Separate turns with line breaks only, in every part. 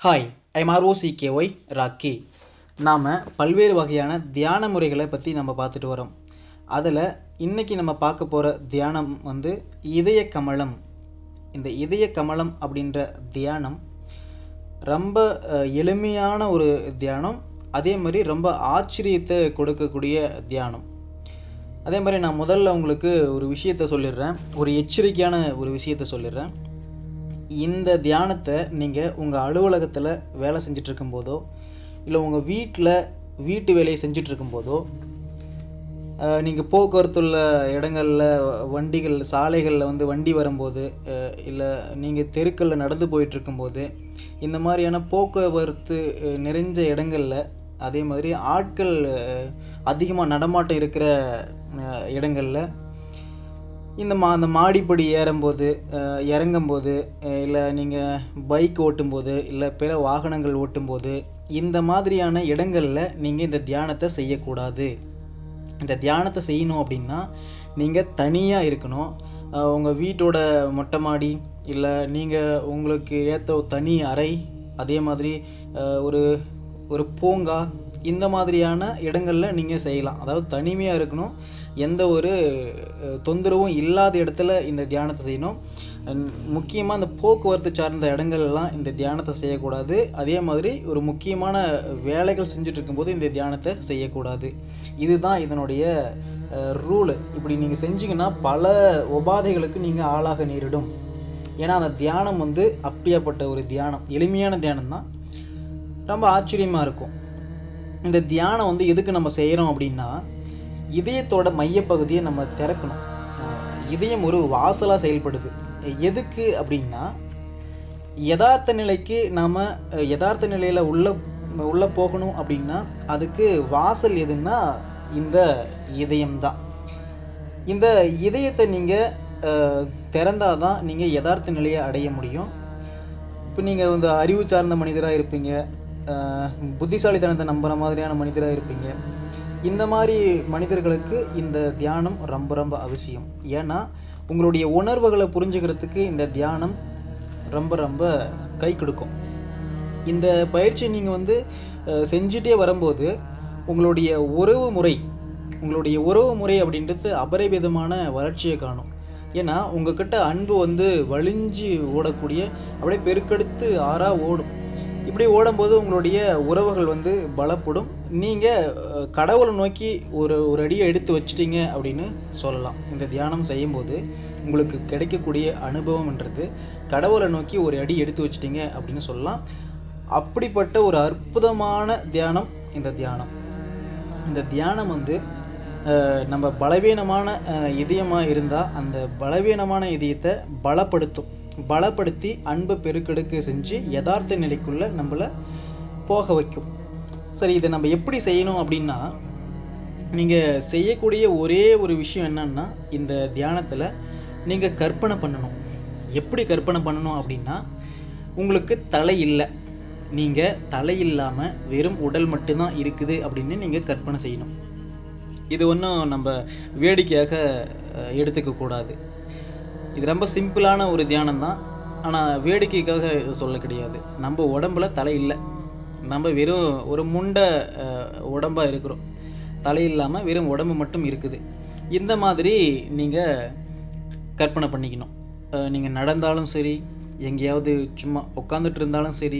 Hi, I'm ROCKY rakhi. நாம் பல்வேறு வகையான தியான முறைகளை பற்றி நம்ம பார்த்துட்டு வரோம். அதில் இன்றைக்கி நம்ம பார்க்க போகிற தியானம் இதய கமலம். இந்த இதய கமலம் அப்படின்ற தியானம் ரொம்ப எளிமையான ஒரு தியானம். அதே மாதிரி ரொம்ப ஆச்சரியத்தை கொடுக்கக்கூடிய தியானம். அதே மாதிரி நான் முதல்ல உங்களுக்கு ஒரு விஷயத்தை சொல்லிடுறேன், ஒரு எச்சரிக்கையான ஒரு விஷயத்தை சொல்லிடுறேன். இந்த தியானத்தை நீங்கள் உங்கள் அலுவலகத்தில் வேலை செஞ்சிட்ருக்கும்போதோ இல்லை உங்கள் வீட்டு வேலையை செஞ்சிட்ருக்கும்போதோ, நீங்கள் போக்குவரத்துள்ள இடங்களில் வண்டிகள் சாலைகளில் வண்டி வரும்போது, இல்லை நீங்கள் தெருக்களில் நடந்து போயிட்டுருக்கும்போது, இந்த மாதிரியான போக்குவரத்து நிறைஞ்ச இடங்களில், அதே மாதிரி ஆட்கள் அதிகமாக நடமாட்டம் இருக்கிற இடங்களில், அந்த மாடிப்படி ஏறும்போது, இறங்கும்போது, இல்லை நீங்கள் பைக் ஓட்டும்போது, இல்லை பிற வாகனங்கள் ஓட்டும்போது, இந்த மாதிரியான இடங்களில் நீங்கள் இந்த தியானத்தை செய்யக்கூடாது. இந்த தியானத்தை செய்யணும் அப்படின்னா நீங்கள் தனியாக இருக்கணும். உங்கள் வீட்டோட மொட்டை மாடி, இல்லை நீங்கள் உங்களுக்கு ஏற்ற தனி அறை, அதே மாதிரி ஒரு பூங்கா, இந்த மாதிரியான இடங்களில் நீங்கள் செய்யலாம். அதாவது தனிமையாக இருக்கணும், எந்த ஒரு தொந்தரவும் இல்லாத இடத்துல இந்த தியானத்தை செய்யணும். முக்கியமாக இந்த போக்குவரத்து சார்ந்த இடங்கள்லாம் இந்த தியானத்தை செய்யக்கூடாது. அதே மாதிரி ஒரு முக்கியமான வேலைகள் செஞ்சுட்டு இருக்கும்போது இந்த தியானத்தை செய்யக்கூடாது. இதுதான் இதனுடைய ரூலு. இப்படி நீங்கள் செஞ்சிங்கன்னா பல உபாதைகளுக்கு நீங்கள் ஆளாக நேரிடும். ஏன்னா அந்த தியானம் அப்படியாப்பட்ட ஒரு தியானம், எளிமையான தியானம் தான், ரொம்ப ஆச்சரியமாக இருக்கும். இந்த தியானம் எதுக்கு நம்ம செய்கிறோம் அப்படின்னா, இதயத்தோட மையப்பகுதியை நம்ம திறக்கணும். இதயம் ஒரு வாசலாக செயல்படுது. எதுக்கு அப்படின்னா, யதார்த்த நிலைக்கு நாம் யதார்த்த நிலையில் உள்ளே போகணும் அப்படின்னா அதுக்கு வாசல் எதுன்னா இந்த இதயம்தான். இந்த இதயத்தை நீங்கள் திறந்தால் தான் நீங்கள் யதார்த்த நிலையை அடைய முடியும். இப்போ நீங்கள் அறிவு சார்ந்த மனிதராக இருப்பீங்க, புத்திசாலித்தனத்தை நம்புகிற மாதிரியான மனிதராக இருப்பீங்க. இந்த மாதிரி மனிதர்களுக்கு இந்த தியானம் ரொம்ப ரொம்ப அவசியம். ஏன்னா உங்களுடைய உணர்வுகளை புரிஞ்சுக்கிறதுக்கு இந்த தியானம் ரொம்ப ரொம்ப கை கொடுக்கும். இந்த பயிற்சி நீங்கள் செஞ்சுட்டே வரும்போது உங்களுடைய உறவு முறை அப்படின்றது அபரிவிதமான வளர்ச்சியை காணும். ஏன்னா உங்ககிட்ட அன்பு வழிஞ்சு ஓடக்கூடிய, அப்படியே பெருக்கெடுத்து ஆறாக ஓடும். இப்படி ஓடும்போது உங்களுடைய உறவுகள் பலப்படும். நீங்கள் கடவுளை நோக்கி ஒரு அடியை எடுத்து வச்சிட்டிங்க அப்படின்னு சொல்லலாம். இந்த தியானம் செய்யும்போது உங்களுக்கு கிடைக்கக்கூடிய அனுபவம்ன்றது கடவுளை நோக்கி ஒரு அடி எடுத்து வச்சிட்டிங்க அப்படின்னு சொல்லலாம். அப்படிப்பட்ட ஒரு அற்புதமான தியானம் இந்த தியானம். இந்த தியானம் நம்ம பலவீனமான இதயமாக இருந்தால் அந்த பலவீனமான இதயத்தை பலப்படுத்தி அன்பை பெருக்கெடுக்க செஞ்சு யதார்த்த நிலைக்குள்ளே நம்மளை போக வைக்கும். சரி, இதை நம்ம எப்படி செய்யணும் அப்படின்னா, நீங்கள் செய்யக்கூடிய ஒரே ஒரு விஷயம் என்னன்னா, இந்த தியானத்தில் நீங்கள் கற்பனை பண்ணணும். எப்படி கற்பனை பண்ணணும் அப்படின்னா, உங்களுக்கு தலை இல்லை, நீங்கள் தலை இல்லாமல் வெறும் உடல் மட்டும்தான் இருக்குது அப்படின்னு நீங்கள் கற்பனை செய்யணும். இது ஒன்றும் நம்ம வேடிக்கையாக எடுத்துக்கக்கூடாது. இது ரொம்ப சிம்பிளான ஒரு தியானம் தான். ஆனால் வேடிக்கைக்காக சொல்ல கிடையாது. நம்ம உடம்புல தலை இல்லை, நம்ம வெறும் ஒரு முண்டை உடம்பாக இருக்கிறோம், தலை இல்லாமல் வெறும் உடம்பு மட்டும் இருக்குது. இந்த மாதிரி நீங்கள் கற்பனை பண்ணிக்கணும். நீங்கள் நடந்தாலும் சரி, எங்கேயாவது சும்மா உட்காந்துட்டு இருந்தாலும் சரி,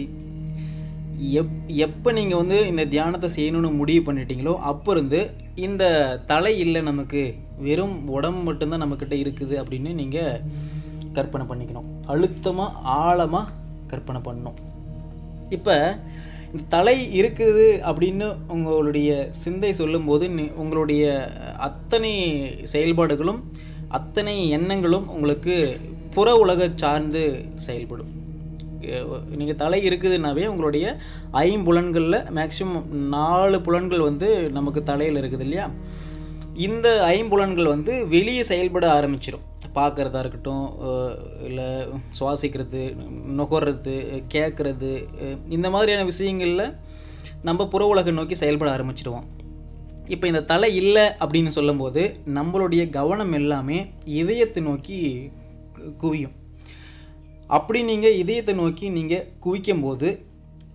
எப்போ நீங்கள் இந்த தியானத்தை செய்யணும்னு முடிவு பண்ணிட்டீங்களோ அப்போ இருந்து இந்த தலை இல்லை, நமக்கு வெறும் உடம்பு மட்டும்தான் நம்மக்கிட்ட இருக்குது அப்படின்னு நீங்கள் கற்பனை பண்ணிக்கணும். அழுத்தமாக ஆழமாக கற்பனை பண்ணணும். இப்போ இந்த தலை இருக்குது அப்படின்னு உங்களுடைய சிந்தை சொல்லும்போது உங்களுடைய அத்தனை செயல்பாடுகளும் அத்தனை எண்ணங்களும் உங்களுக்கு புற உலக சார்ந்து செயல்படும். நீங்கள் தலை இருக்குதுன்னாவே உங்களுடைய 5 புலன்களில் மேக்ஸிமம் 4 புலன்கள் நமக்கு தலையில் இருக்குது இல்லையா? இந்த 5 புலன்கள் வெளியே செயல்பட ஆரம்பிச்சிடும். பார்க்குறதா இருக்கட்டும், இல்லை சுவாசிக்கிறது, நுகர்றது, கேட்குறது, இந்த மாதிரியான விஷயங்களில் நம்ம புற உலகை நோக்கி செயல்பட ஆரம்பிச்சிடுவோம். இப்போ இந்த தலை இல்லை அப்படின்னு சொல்லும்போது நம்மளுடைய கவனம் எல்லாமே இதயத்தை நோக்கி குவியும். அப்படி நீங்கள் இதயத்தை நோக்கி நீங்கள் குவிக்கும்போது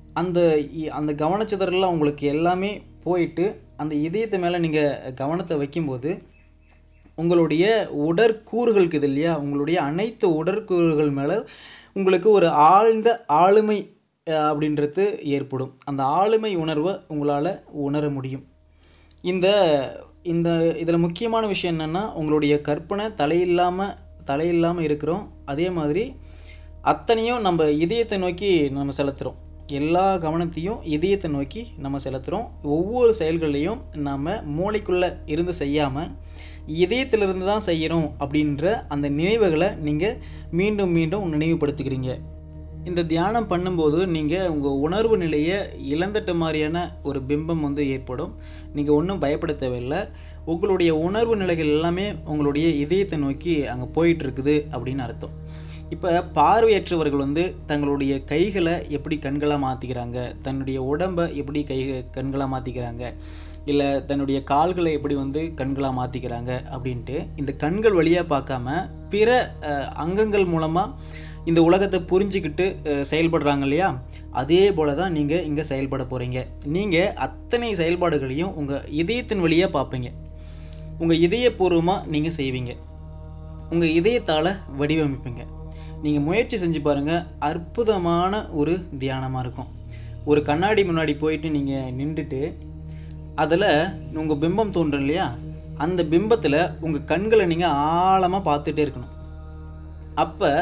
அந்த அந்த கவனச்சிதறலாம் உங்களுக்கு எல்லாமே போயிட்டு அந்த இதயத்து மேலே நீங்கள் கவனத்தை வைக்கும்போது உங்களுடைய உடற்கூறுகள் இருக்குது இல்லையா, உங்களுடைய அனைத்து உடற்கூறுகள் மேலே உங்களுக்கு ஒரு ஆழ்ந்த ஆளுமை அப்படின்றது ஏற்படும். அந்த ஆளுமை உணர்வை உங்களால் உணர முடியும். இந்த இந்த இதில் முக்கியமான விஷயம் என்னென்னா, உங்களுடைய கற்பனை தலையில்லாமல் இருக்கிறோம். அதே மாதிரி அத்தனையும் நம்ம இதயத்தை நோக்கி நம்ம செலுத்துகிறோம். எல்லா கவனத்தையும் இதயத்தை நோக்கி நம்ம செலுத்துகிறோம். ஒவ்வொரு செயல்களையும் நம்ம மூளைக்குள்ளே இருந்து செய்யாமல் இதயத்திலிருந்து தான் செய்கிறோம் அப்படின்ற அந்த நினைவுகளை நீங்கள் மீண்டும் மீண்டும் நினைவுபடுத்திக்கிறீங்க. இந்த தியானம் பண்ணும்போது நீங்கள் உங்கள் உணர்வு நிலையை இழந்துட்ட மாதிரியான ஒரு பிம்பம் வந்து ஏற்படும். நீங்கள் ஒன்றும் பயப்பட தேவையில்லை. உங்களுடைய உணர்வு நிலைகள் எல்லாமே உங்களுடைய இதயத்தை நோக்கி அங்கே போயிட்டுருக்குது அப்படின்னு அர்த்தம். இப்போ பார்வையற்றவர்கள் வந்து தங்களுடைய கைகளை எப்படி கண்களாக மாற்றிக்கிறாங்க, தன்னுடைய உடம்பை எப்படி கண்களாக மாற்றிக்கிறாங்க, இல்லை தன்னுடைய கால்களை எப்படி வந்து கண்களாக மாற்றிக்கிறாங்க அப்படின்ட்டு இந்த கண்கள் வழியாக பார்க்காம பிற அங்கங்கள் மூலமாக இந்த உலகத்தை புரிஞ்சுக்கிட்டு செயல்படுறாங்க இல்லையா, அதே போல் தான் நீங்கள் இங்கே செயல்பட போகிறீங்க. நீங்கள் அத்தனை செயல்பாடுகளையும் உங்கள் இதயத்தின் வழியாக பார்ப்பீங்க. உங்கள் இதயபூர்வமாக நீங்கள் செய்வீங்க. உங்கள் இதயத்தால் வடிவமைப்பீங்க. நீங்கள் முயற்சி செஞ்சு பாருங்கள். அற்புதமான ஒரு தியானமாக இருக்கும். ஒரு கண்ணாடி முன்னாடி போயிட்டு நீங்கள் நின்றுட்டு அதில் உங்கள் பிம்பம் தோன்றும் இல்லையா, அந்த பிம்பத்தில் உங்கள் கண்களை நீங்கள் ஆழமாக பார்த்துட்டே இருக்கணும். அப்போ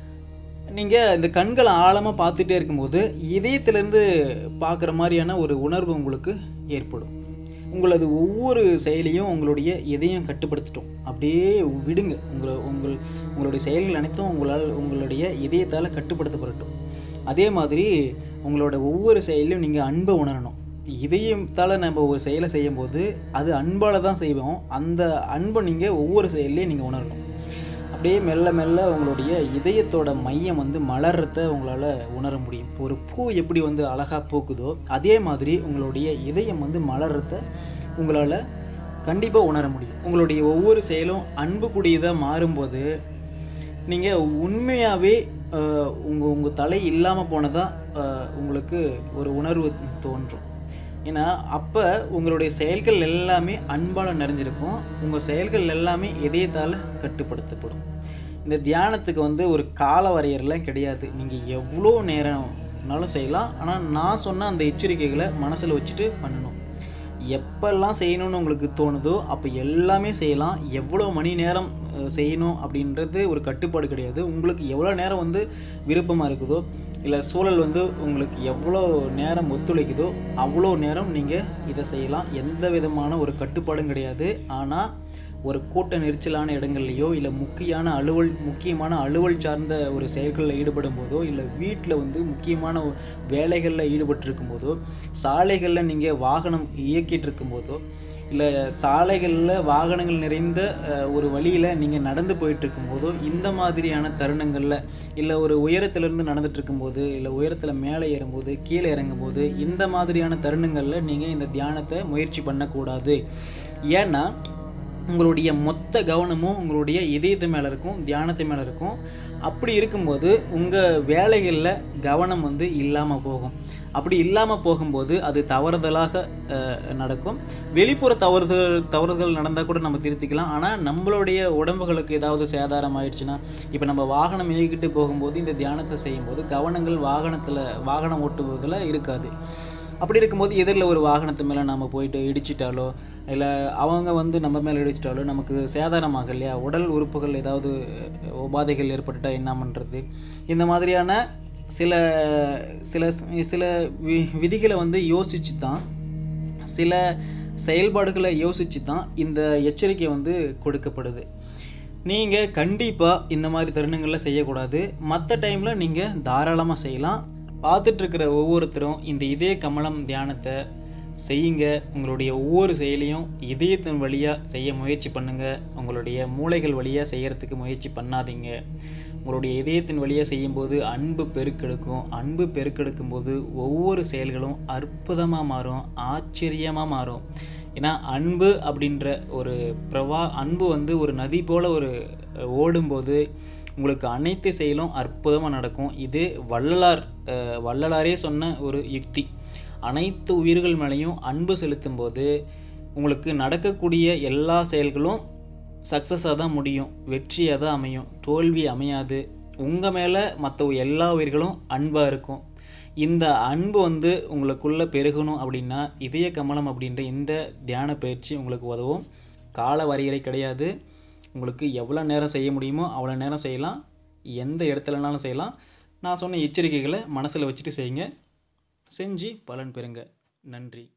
நீங்கள் இந்த கண்களை ஆழமாக பார்த்துட்டே இருக்கும்போது இதயத்திலேருந்து பார்க்குற மாதிரியான ஒரு உணர்வு உங்களுக்கு ஏற்படும். உங்களது ஒவ்வொரு செயலையும் உங்களுடைய இதயம் கட்டுப்படுத்திட்டோம். அப்படியே விடுங்க. உங்களுடைய செயல்கள் அனைத்தும் உங்களுடைய இதயத்தால் கட்டுப்படுத்தப்படட்டும். அதே மாதிரி உங்களோட ஒவ்வொரு செயலையும் நீங்கள் அன்பை உணரணும். இதயத்தால் நம்ம ஒரு செயலை செய்யும்போது அது அன்பால் தான் செய்வோம். அந்த அன்பை நீங்கள் ஒவ்வொரு செயல்லையும் நீங்கள் உணரணும். அப்படியே மெல்ல மெல்ல உங்களுடைய இதயத்தோட மையம் வந்து மலர்றத உங்களால் உணர முடியும். ஒரு பூ எப்படி வந்து அழகாக பூக்குதோ அதே மாதிரி உங்களுடைய இதயம் வந்து மலர்றத உங்களால் கண்டிப்பாக உணர முடியும். உங்களுடைய ஒவ்வொரு செயலும் அன்பு கூடியதாக மாறும்போது நீங்கள் உண்மையாகவே உங்கள் தலை இல்லாமல் போனதாக உங்களுக்கு ஒரு உணர்வு தோன்றும். ஏன்னா அப்போ உங்களுடைய செயல்கள் எல்லாமே அன்பால் நிறைஞ்சிருக்கும். உங்கள் செயல்கள் எல்லாமே இதயத்தால் கட்டுப்படுத்தப்படும். இந்த தியானத்துக்கு வந்து ஒரு கால வரையறைலாம் கிடையாது. நீங்கள் எவ்வளோ நேரம்னாலும் செய்யலாம். ஆனால் நான் சொன்ன அந்த எச்சரிக்கைகளை மனசில் வச்சுட்டு பண்ணணும். எப்பெல்லாம் செய்யணும்னு உங்களுக்கு தோணுதோ அப்போ எல்லாமே செய்யலாம். எவ்வளோ மணி நேரம் செய்யணும் அப்படின்றது ஒரு கட்டுப்பாடு கிடையாது. உங்களுக்கு எவ்வளோ நேரம் வந்து விருப்பமாக இருக்குதோ, இல்லை சூழல் வந்து உங்களுக்கு எவ்வளோ நேரம் ஒத்துழைக்குதோ அவ்வளோ நேரம் நீங்கள் இதை செய்யலாம். எந்த விதமான ஒரு கட்டுப்பாடும் கிடையாது. ஆனால் ஒரு கூட்ட நெரிச்சலான இடங்கள்லையோ இல்லை முக்கியமான அலுவல் சார்ந்த ஒரு செயல்களில் ஈடுபடும் போதோ, இல்லை வீட்டில் வந்து முக்கியமான வேலைகளில் ஈடுபட்டிருக்கும் போதோ, சாலைகளில் நீங்கள் வாகனம் இயக்கிட்டு இருக்கும்போதோ, இல்லை சாலைகளில் வாகனங்கள் நிறைந்த ஒரு வழியில் நீங்கள் நடந்து போயிட்டுருக்கும் போதோ, இந்த மாதிரியான தருணங்களில், இல்லை ஒரு உயரத்திலிருந்து நடந்துட்டு இருக்கும்போது, இல்லை உயரத்தில் மேலே ஏறும்போது, கீழே இறங்கும்போது, இந்த மாதிரியான தருணங்களில் நீங்கள் இந்த தியானத்தை முயற்சி பண்ணக்கூடாது. ஏன்னா உங்களுடைய மொத்த கவனமும் உங்களுடைய இதயத்து மேலே இருக்கும், தியானத்து மேலே இருக்கும். அப்படி இருக்கும்போது உங்கள் வேலைகளில் கவனம் வந்து இல்லாமல் போகும். அப்படி இல்லாமல் போகும்போது அது தவறுதலாக நடக்கும். வெளிப்புற தவறுதல் நடந்தால் கூட நம்ம திருத்திக்கலாம். ஆனால் நம்மளுடைய உடம்புகளுக்கு ஏதாவது சேதாரம் ஆயிடுச்சுன்னா, இப்போ நம்ம வாகனம் இயக்கிட்டு போகும்போது இந்த தியானத்தை செய்யும்போது கவனங்கள் வாகனம் ஓட்டுவதில் இருக்காது. அப்படி இருக்கும்போது எதிரில் ஒரு வாகனத்து மேலே நம்ம போயிட்டு இடிச்சிட்டாலோ, இல்லை அவங்க வந்து நம்ம மேலே இடிச்சிட்டாலோ நமக்கு சேதாரமாக இல்லையா, உடல் உறுப்புகள் ஏதாவது உபாதைகள் ஏற்பட்டுட்டால் என்ன பண்ணுறது? இந்த மாதிரியான சில சில சில விதிகளை வந்து யோசித்து தான், சில செயல்பாடுகளை யோசித்து தான் இந்த எச்சரிக்கை வந்து கொடுக்கப்படுது. நீங்கள் கண்டிப்பாக இந்த மாதிரி தருணங்களில் செய்யக்கூடாது. மற்ற டைமில் நீங்கள் தாராளமாக செய்யலாம். பார்த்துட்ருக்கிற ஒவ்வொருத்தரும் இந்த இதய கமலம் தியானத்தை செய்யுங்க. உங்களுடைய ஒவ்வொரு செயலையும் இதயத்தின் வழியாக செய்ய முயற்சி பண்ணுங்கள். உங்களுடைய மூளைகள் வழியாக செய்கிறதுக்கு முயற்சி பண்ணாதீங்க. உங்களுடைய இதயத்தின் வழியாக செய்யும்போது அன்பு பெருக்கெடுக்கும். அன்பு பெருக்கெடுக்கும் போது ஒவ்வொரு செயல்களும் அற்புதமாக மாறும், ஆச்சரியமாக மாறும். ஏன்னா அன்பு அப்படின்ற ஒரு அன்பு வந்து ஒரு நதி போல் ஓடும்போது உங்களுக்கு அனைத்து செயலும் அற்புதமாக நடக்கும். இது வள்ளலாரே சொன்ன ஒரு யுக்தி. அனைத்து உயிர்கள் மேலேயும் அன்பு செலுத்தும் போது உங்களுக்கு நடக்கக்கூடிய எல்லா செயல்களும் சக்ஸஸாக தான் முடியும், வெற்றியாக தான் அமையும், தோல்வி அமையாது. உங்கள் மேலே மற்ற எல்லா உயிர்களும் அன்பாக இருக்கும். இந்த அன்பு உங்களுக்குள்ளே பெருகணும் அப்படின்னா இதய கமலம் அப்படின்ற இந்த தியான பயிற்சி உங்களுக்கு உதவும். கால வரையறை கிடையாது. உங்களுக்கு எவ்வளோ நேரம் செய்ய முடியுமோ அவ்வளோ நேரம் செய்யலாம், எந்த இடத்துலனாலும் செய்யலாம். நான் சொன்ன எச்சரிக்கைகளை மனசில் வச்சுட்டு செய்யுங்க. செஞ்சு பலன் பெறுங்க. நன்றி.